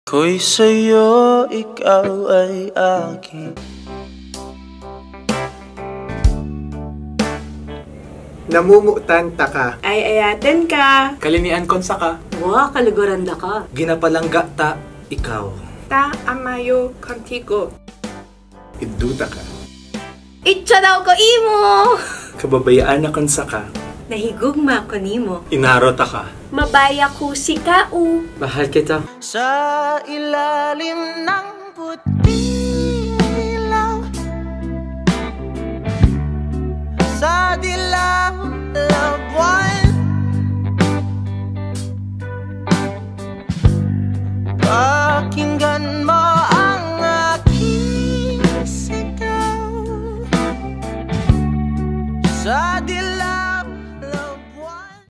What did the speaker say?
Ako'y sa'yo, ikaw ay akin. Namumutan ta ka. Ay ayaten ka. Kalinian konsa ka. Wa kaluguranda ka. Ginapalangga ta, ikaw. Ta amayo contigo. Iduta ka. Itcha daw ko imo. Kababayaan na konsa ka. Nahigugma ko nimo. Inarota ka. Mabaya ko si Kau. Mahal kita. Sa ilalim ng puti